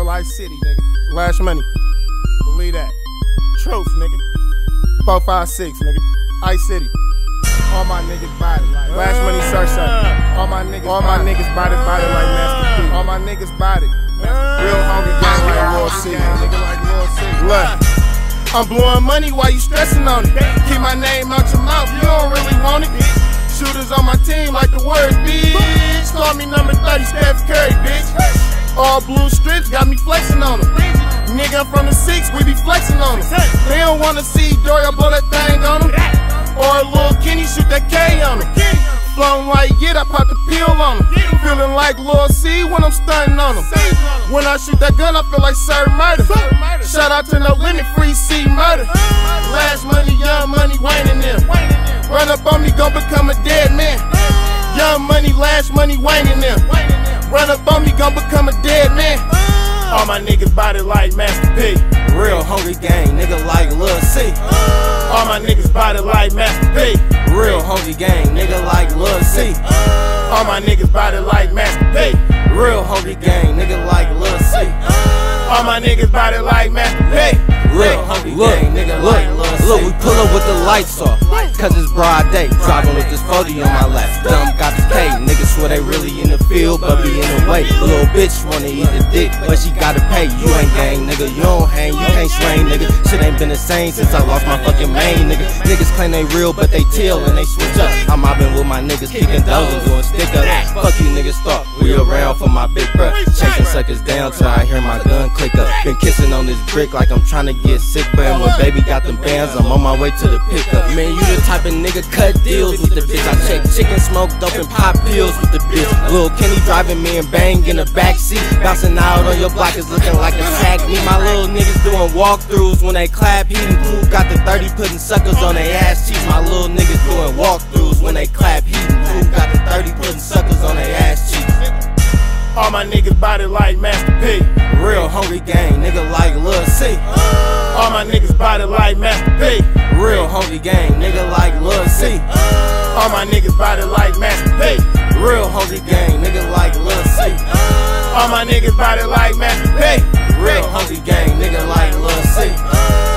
Ice City, nigga. Lash Money. Believe that. Truth, nigga. 456, nigga. Ice City. All my niggas body like Lash Money Surfside. All my niggas body like Master P. All my niggas body. Real hungry gang like Lil C. Nigga like Lil C. Look, I'm blowing money while you stressing on it. Keep my name out your mouth, you don't really want it. Shooters on my team like the word bitch. Call me number 30, Steph Curry, bitch. All blue strips got me flexing on them. Nigga, I'm from the 6, we be flexing on them. They don't wanna see Doria blow that thing on them. Or Lil Kenny shoot that K on them. Flown like I pop the pill on them. Feeling like Lil C when I'm stunting on them. When I shoot that gun, I feel like Sir Murder. Shout out to No Limit, Free C Murder. Lash Money, Young Money, Wayne and them. Run up on me, gon' become a dead man. Young Money, Lash Money, Wayne and them. Run up on me, gon' become a dead man. All my niggas body like Master P. Real hungry gang, nigga like Lil C. All my niggas body like Master P. Real hungry gang, nigga like Lil C. All my niggas body like Master P. Real hungry gang, nigga like Lil C. All my niggas body like Master P. Real hungry gang, nigga like Lil C. Look, we pull up with the lights off, cause it's broad day. Driving with this 40 on my lap. Dumb got the K, niggas swear they really in the field, but be in the way. Little bitch wanna eat the dick, but she gotta pay. You ain't gang, nigga, you don't hang, you can't swing, nigga. Shit ain't been the same since I lost my fucking main, nigga. Niggas claim they real, but they teal and they switch up. I'm mobbing with my niggas, kicking doors and doing stick up. Fuck you niggas thought we around for my big bruh. Chasing suckers down till I hear my gun click up. Been kissing on this brick like I'm trying to get sick, but when baby got them bands, I'm on my way to the pickup. Man, you the type of nigga cut deals with the bitch. I check chicken, smoke dope, and pop pills with the bitch. Lil Kenny driving me and bang in the backseat. Bouncing out on your block is looking like a tag me. My little niggas doing walkthroughs when they clap. Heating crew got the 30 putting suckers on their ass cheeks. My little niggas doing walkthroughs when they clap. Heating crew got the 30 putting suckers on their ass cheeks. All my niggas body like Master P. Real hungry gang, nigga like Lil C. All my niggas body like Master P. Real hungry gang, nigga like Lil C. All my niggas body like Master P. Real hungry gang, nigga like Lil C. All my niggas body like Master P. Real hungry gang, nigga like Lil C.